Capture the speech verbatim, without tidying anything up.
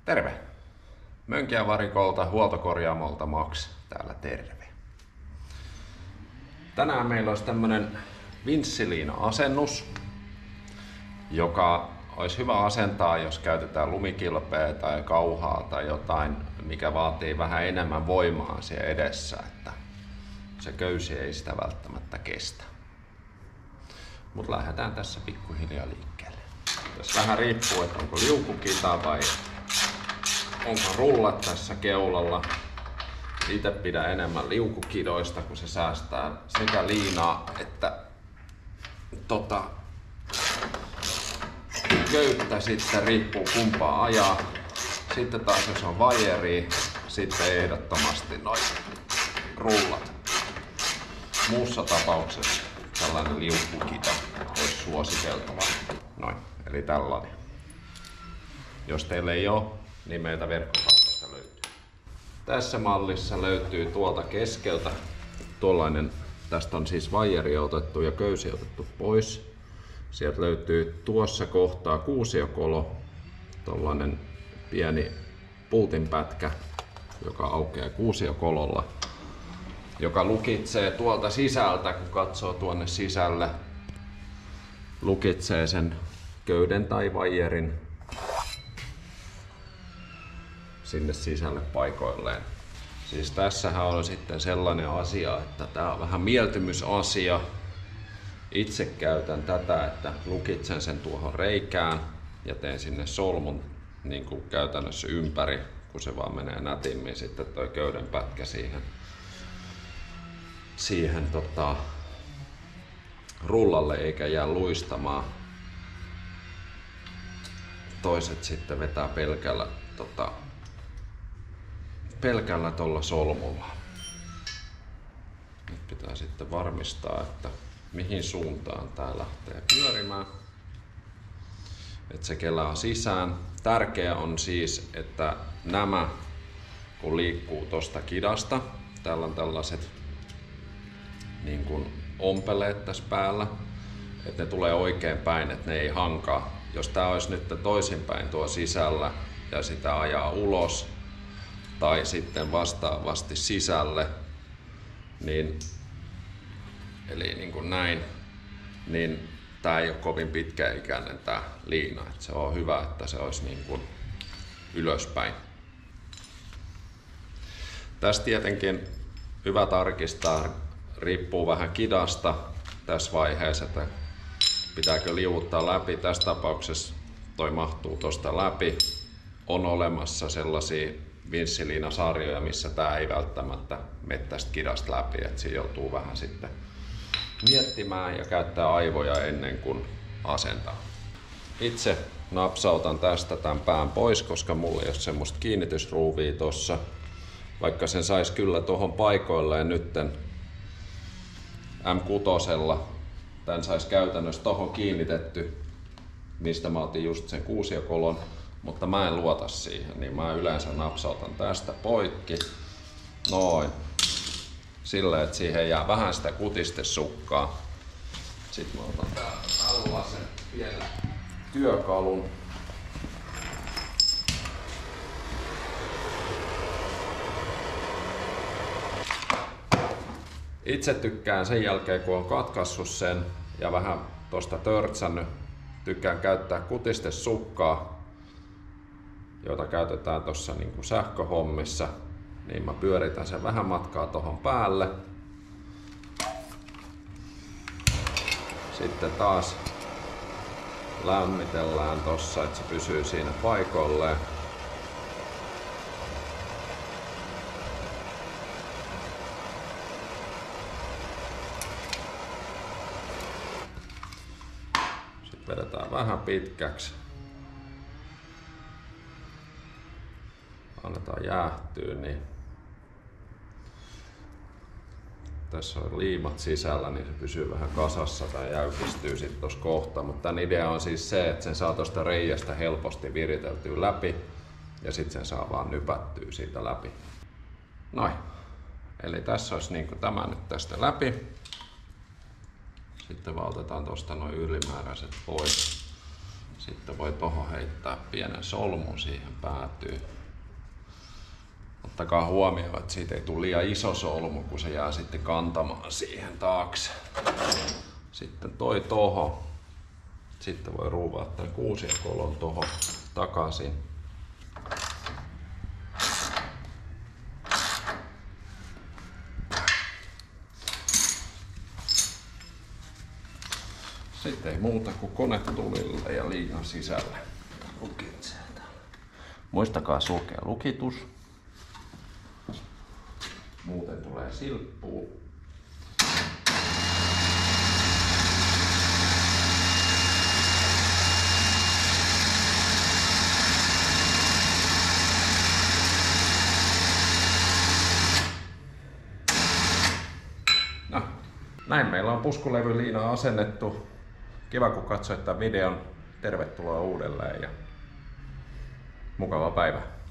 Terve! Mönkijävarikolta huoltokorjaamolta Max täällä terve. Tänään meillä olisi tämmönen vinssiliina-asennus, joka olisi hyvä asentaa, jos käytetään lumikilpeä tai kauhaa tai jotain, mikä vaatii vähän enemmän voimaa siellä edessä, että se köysi ei sitä välttämättä kestä. Mutta lähdetään tässä pikkuhiljaa liikkeelle. Tässä vähän riippuu, että onko liukukita vai onko rullat tässä keulalla. Itse pidän enemmän liukukidoista, kun se säästää sekä liinaa että tota, köyttä, sitten riippuu kumpaa ajaa. Sitten taas jos on vajeri, sitten ehdottomasti noin rullat. Muussa tapauksessa tällainen liukukita olisi suositeltavaa. Noin, eli tällainen. Jos teillä ei ole, niin meiltä verkkokaupasta löytyy. Tässä mallissa löytyy tuolta keskeltä tuollainen, tästä on siis vajeri otettu ja köysi otettu pois. Sieltä löytyy tuossa kohtaa kuusiokolo, tuollainen pieni pultinpätkä, joka aukeaa kuusiokololla, joka lukitsee tuolta sisältä, kun katsoo tuonne sisälle, lukitsee sen köyden tai vajerin sinne sisälle paikoilleen. Siis tässähän on sitten sellainen asia, että tää on vähän mieltymysasia. Itse käytän tätä, että lukitsen sen tuohon reikään ja teen sinne solmun niin kuin käytännössä ympäri, kun se vaan menee nätimmin sitten toi köydenpätkä siihen, siihen tota, rullalle eikä jää luistamaan. Toiset sitten vetää pelkällä tota, pelkällä tuolla solmulla. Nyt pitää sitten varmistaa, että mihin suuntaan tää lähtee pyörimään. Että se kelaa sisään. Tärkeää on siis, että nämä kun liikkuu tosta kidasta, täällä on tällaiset niin kuin ompeleet tässä päällä, että ne tulee oikein päin, että ne ei hankaa. Jos tää olisi nyt toisinpäin tuo sisällä ja sitä ajaa ulos tai sitten vastaavasti sisälle, niin, eli niin kuin näin, niin tää ei ole kovin pitkäikäinen tää liina. Et se on hyvä, että se olisi niin kuin ylöspäin. Tässä tietenkin hyvä tarkistaa, riippuu vähän kidasta tässä vaiheessa, että pitääkö liuuttaa läpi. Tässä tapauksessa toi mahtuu tosta läpi. On olemassa sellaisia vinssiliinasarjoja, missä tää ei välttämättä mene tästä kidasta läpi, että siinä joutuu vähän sitten miettimään ja käyttää aivoja ennen kuin asentaa. Itse napsautan tästä tämän pään pois, koska mulla ei ole semmoista kiinnitysruuvia tossa. Vaikka sen sais kyllä tuohon paikoilleen nytten M kuusi. Tän sais käytännössä tohon kiinnitetty, mistä mä otin just sen kuusiokolon, mutta mä en luota siihen, niin mä yleensä napsautan tästä poikki. Noin. Silleen, että siihen jää vähän sitä kutistesukkaa. Sitten mä otan täältä tällaisen pienen työkalun. Itse tykkään sen jälkeen, kun on katkaissut sen ja vähän tosta törtsännyt, tykkään käyttää kutistesukkaa, jota käytetään tuossa niin sähköhommissa. Niin mä pyöritän sen vähän matkaa tohon päälle. Sitten taas lämmitellään tossa, että se pysyy siinä paikoilleen. Sitten vedetään vähän pitkäksi. Annetaan jäähtyä, niin tässä on liimat sisällä, niin se pysyy vähän kasassa tai jäykistyy sitten tuossa kohta. Mutta tämän idea on siis se, että sen saa tuosta reiästä helposti viriteltyä läpi ja sitten sen saa vaan nypättyä siitä läpi. Noin. Eli tässä olisi niin kuin tämä nyt tästä läpi. Sitten vaan otetaan tuosta noin ylimääräiset pois. Sitten voi tuohon heittää pienen solmun siihen päätyy. Ottakaa huomioon, että siitä ei tule liian iso solmu, kun se jää sitten kantamaan siihen taakse. Sitten toi toho. Sitten voi ruuvaa tämän kuusijakolon tohon takaisin. Sitten ei muuta kuin kone tulille ja liinan sisälle. Lukit sieltä. Muistakaa sulkea lukitus. Muuten tulee silppuu. No, näin meillä on puskulevyliina asennettu. Kiva kun katsoit tämän videon. Tervetuloa uudelleen ja mukavaa päivää.